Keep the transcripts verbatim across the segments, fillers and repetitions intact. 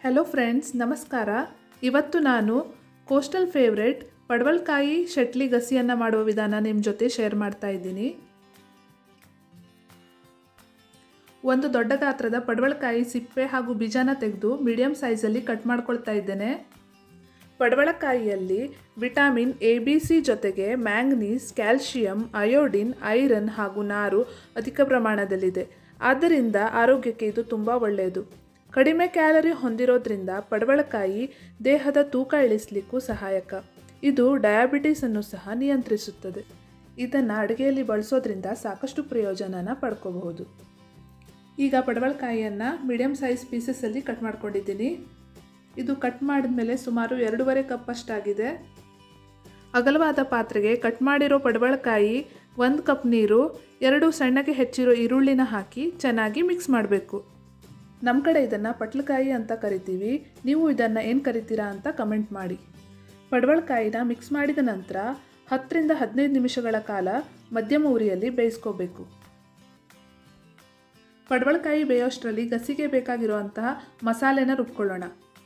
Hello friends नमस्कार। ಇವತ್ತು ನಾನು ಕೋಸ್ಟಲ್ ಫೇವರೇಟ್ ಪಡವಲಕಾಯಿ ಶಟ್ಲಿ ಗಸಿಯನ್ನು ಮಾಡುವ ವಿಧಾನ ನಿಮ್ಮ ಜೊತೆ ಶೇರ್ ಮಾಡ್ತಾ ಇದ್ದೀನಿ। ಒಂದು ದೊಡ್ಡ ಗಾತ್ರದ ಪಡವಲಕಾಯಿ ಸಿಪ್ಪೆ ಹಾಗೂ ಬೀಜನ ತೆಗೆದು ಮೀಡಿಯಂ ಸೈಜ್ ಅಲ್ಲಿ ಕಟ್ ಮಾಡ್ಕೊಳ್ತಾ ಇದ್ದೇನೆ। ಪಡವಲಕಾಯಿಯಲ್ಲಿ ವಿಟಮಿನ್ ಎ ಬಿ ಸಿ ಜೊತೆಗೆ ಮ್ಯಾಂಗನೀಸ್, ಕ್ಯಾಲ್ಸಿಯಂ, ಅಯೋಡಿನ್, ಐರನ್ ಹಾಗೂ ನಾರು ಅಧಿಕ ಪ್ರಮಾಣದಲ್ಲಿದೆ। ಆದ್ದರಿಂದ ಆರೋಗ್ಯಕ್ಕೆ ಇದು ತುಂಬಾ ಒಳ್ಳೆಯದು। ಕಡಿಮೆ ಕ್ಯಾಲರಿ ಹೊಂದಿರೋದ್ರಿಂದ ಪಡವಲಕಾಯಿ ದೇಹದ ತೂಕ ಇಳಿಸಲಿಕ್ಕೂ ಸಹಾಯಕ। ಇದು ಡಯಾಬಿಟಿಸ್ ಅನ್ನು ಸಹ ನಿಯಂತ್ರಿಸುತ್ತದೆ। ಇದನ್ನು ಅಡುಗೆಯಲ್ಲಿ ಬಳಸೋದ್ರಿಂದ ಸಾಕಷ್ಟು ಪ್ರಯೋಜನನ ಪಡ್ಕೋಬಹುದು। ಈಗ ಪಡವಲಕಾಯಿಯನ್ನು ಮೀಡಿಯಂ ಸೈಜ್ ಪೀಸಸ್ ಅಲ್ಲಿ ಕಟ್ ಮಾಡ್ಕೊಂಡಿದ್ದೀನಿ। ಇದು ಕಟ್ ಮಾಡಿದ್ಮೇಲೆ ಸುಮಾರು ಎರಡೂವರೆ ಕಪ್ ಅಷ್ಟಾಗಿದೆ। ಅಗಲವಾದ ಪಾತ್ರೆಗೆ ಕಟ್ ಮಾಡಿರೋ ಪಡವಲಕಾಯಿ, ಒಂದು ಕಪ್ ನೀರು, ಎರಡು ಸಣ್ಣಗೆ ಹೆಚ್ಚಿರೋ ಈರುಳ್ಳಿನ ಹಾಕಿ ಚೆನ್ನಾಗಿ ಮಿಕ್ಸ್ ಮಾಡಬೇಕು। ನಮ್ಮ ಕಡೆ ಇದನ್ನು ಪಟ್ಲಕಾಯಿ ಅಂತ ಕರಿತೀವಿ, ನೀವು ಇದನ್ನು ಏನು ಕರಿತೀರಾ ಅಂತ ಕಮೆಂಟ್ ಮಾಡಿ। ಪಡವಲಕಾಯಿನ ಮಿಕ್ಸ್ ಮಾಡಿದ ನಂತರ ಹತ್ತರಿಂದ ಹದಿನೈದು ನಿಮಿಷಗಳ ಕಾಲ ಮಧ್ಯಮ ಉರಿಯಲ್ಲಿ ಬೇಯಿಸ್ಕೋಬೇಕು। ಪಡವಲಕಾಯಿ ಬೇಯೋಷ್ಟರಲ್ಲಿ ಗಸಿಗೆ ಬೇಕಾಗಿರುವಂತಹ ಮಸಾಲೆನ ರುಬ್ಕೊಳ್ಳೋಣ।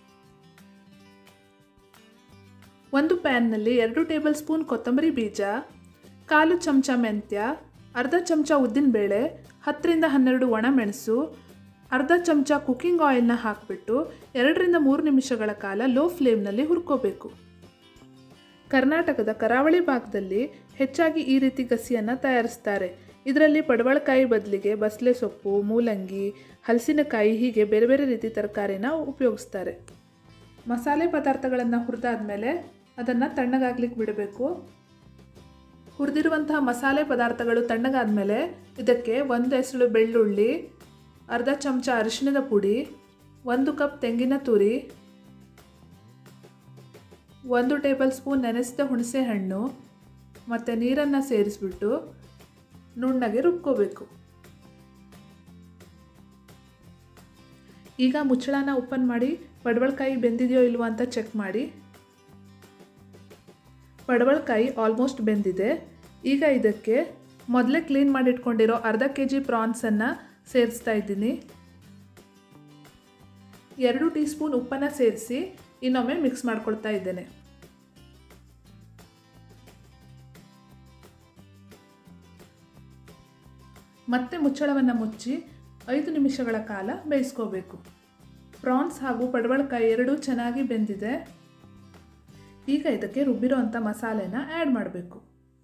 ಒಂದು ಪ್ಯಾನ್ನಲ್ಲಿ ಎರಡು ಟೇಬಲ್ ಸ್ಪೂನ್ ಕೊತ್ತಂಬರಿ ಬೀಜ, ಕಾಲು ಚಮಚ ಮೆಂತ್ಯ, ಅರ್ಧ ಚಮಚ ಉದ್ದಿನಬೇಳೆ, ಹತ್ತರಿಂದ ಹನ್ನೆರಡು ಒಣಮೆಣಸು, ಅರ್ಧ ಚಮಚ ಕುಕ್ಕಿಂಗ್ ಆಯಿಲ್ನ ಹಾಕಿಬಿಟ್ಟು ಎರಡರಿಂದ ಮೂರು ನಿಮಿಷಗಳ ಕಾಲ ಲೋ ಫ್ಲೇಮ್ನಲ್ಲಿ ಹುರ್ಕೋಬೇಕು। ಕರ್ನಾಟಕದ ಕರಾವಳಿ ಭಾಗದಲ್ಲಿ ಹೆಚ್ಚಾಗಿ ಈ ರೀತಿ ಗಸಿಯನ್ನು ತಯಾರಿಸ್ತಾರೆ। ಇದರಲ್ಲಿ ಪಡವಲಕಾಯಿ ಬದಲಿಗೆ ಬಸಳೆ ಸೊಪ್ಪು, ಮೂಲಂಗಿ, ಹಲಸಿನಕಾಯಿ ಹೀಗೆ ಬೇರೆ ಬೇರೆ ರೀತಿ ತರಕಾರಿನ ಉಪಯೋಗಿಸ್ತಾರೆ। ಮಸಾಲೆ ಪದಾರ್ಥಗಳನ್ನು ಹುರಿದಾದ್ಮೇಲೆ ಅದನ್ನು ತಣ್ಣಗಾಗ್ಲಿಕ್ಕೆ ಬಿಡಬೇಕು। ಹುರಿದಿರುವಂತಹ ಮಸಾಲೆ ಪದಾರ್ಥಗಳು ತಣ್ಣಗಾದ್ಮೇಲೆ ಇದಕ್ಕೆ ಒಂದು ಎಸಳು ಬೆಳ್ಳುಳ್ಳಿ, ಅರ್ಧ ಚಮಚ ಅರಿಶಿಣದ ಪುಡಿ, ಒಂದು ಕಪ್ ತೆಂಗಿನ ತುರಿ, ಒಂದು ಟೇಬಲ್ ಸ್ಪೂನ್ ನೆನೆಸಿದ ಹುಣಸೆ ಹಣ್ಣು ಮತ್ತು ನೀರನ್ನು ಸೇರಿಸ್ಬಿಟ್ಟು ನುಣ್ಣಗೆ ರುಬ್ಕೋಬೇಕು। ಈಗ ಮುಚ್ಚಳನ ಓಪನ್ ಮಾಡಿ ಪಡವಲಕಾಯಿ ಬೆಂದಿದೆಯೋ ಇಲ್ವೋ ಅಂತ ಚೆಕ್ ಮಾಡಿ। ಪಡವಲಕಾಯಿ ಆಲ್ಮೋಸ್ಟ್ ಬೆಂದಿದೆ। ಈಗ ಇದಕ್ಕೆ ಮೊದಲೇ ಕ್ಲೀನ್ ಮಾಡಿಟ್ಕೊಂಡಿರೋ ಅರ್ಧ ಕೆ ಜಿ ಪ್ರಾನ್ಸನ್ನು ಸೇರಿಸ್ತಾ ಇದ್ದೀನಿ। ಎರಡು ಟೀ ಸ್ಪೂನ್ ಉಪ್ಪನ್ನು ಸೇರಿಸಿ ಇನ್ನೊಮ್ಮೆ ಮಿಕ್ಸ್ ಮಾಡ್ಕೊಳ್ತಾ ಇದ್ದೇನೆ। ಮತ್ತೆ ಮುಚ್ಚಳವನ್ನು ಮುಚ್ಚಿ ಐದು ನಿಮಿಷಗಳ ಕಾಲ ಬೇಯಿಸ್ಕೋಬೇಕು। ಪ್ರಾನ್ಸ್ ಹಾಗೂ ಪಡವಲಕಾಯಿ ಎರಡೂ ಚೆನ್ನಾಗಿ ಬೆಂದಿದೆ। ಈಗ ಇದಕ್ಕೆ ರುಬ್ಬಿರೋ ಅಂಥ ಮಸಾಲೆನ ಆ್ಯಡ್ ಮಾಡಬೇಕು।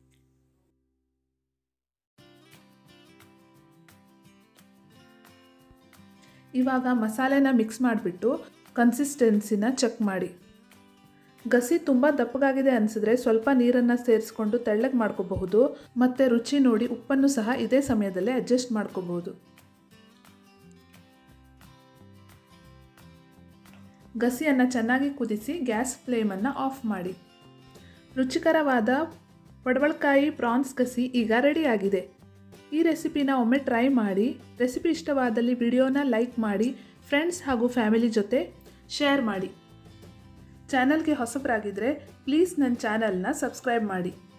ಇವಾಗ ಮಸಾಲೆನ ಮಿಕ್ಸ್ ಮಾಡಿಬಿಟ್ಟು ಕನ್ಸಿಸ್ಟೆನ್ಸಿನ ಚೆಕ್ ಮಾಡಿ। ಗಸಿ ತುಂಬ ದಪ್ಪಗಾಗಿದೆ ಅನಿಸಿದ್ರೆ ಸ್ವಲ್ಪ ನೀರನ್ನು ಸೇರಿಸ್ಕೊಂಡು ತೆಳ್ಳಗೆ ಮಾಡ್ಕೋಬಹುದು, ಮತ್ತು ರುಚಿ ನೋಡಿ ಉಪ್ಪನ್ನು ಸಹ ಇದೇ ಸಮಯದಲ್ಲೇ ಅಡ್ಜಸ್ಟ್ ಮಾಡ್ಕೋಬಹುದು। ಗಸಿಯನ್ನು ಚೆನ್ನಾಗಿ ಕುದಿಸಿ ಗ್ಯಾಸ್ ಫ್ಲೇಮನ್ನು ಆಫ್ ಮಾಡಿ। ರುಚಿಕರವಾದ ಪಡವಲಕಾಯಿ ಪ್ರಾನ್ಸ್ ಗಸಿ ಈಗ ರೆಡಿಯಾಗಿದೆ। ಈ ರೆಸಿಪಿನ ಒಮ್ಮೆ ಟ್ರೈ ಮಾಡಿ। ರೆಸಿಪಿ ಇಷ್ಟವಾದಲ್ಲಿ ವಿಡಿಯೋನ ಲೈಕ್ ಮಾಡಿ, ಫ್ರೆಂಡ್ಸ್ ಹಾಗೂ ಫ್ಯಾಮಿಲಿ ಜೊತೆ ಶೇರ್ ಮಾಡಿ। ಚಾನಲ್ಗೆ ಹೊಸಬರಾಗಿದ್ದರೆ ಪ್ಲೀಸ್ ನನ್ನ ಚಾನಲ್ನ ಸಬ್ಸ್ಕ್ರೈಬ್ ಮಾಡಿ।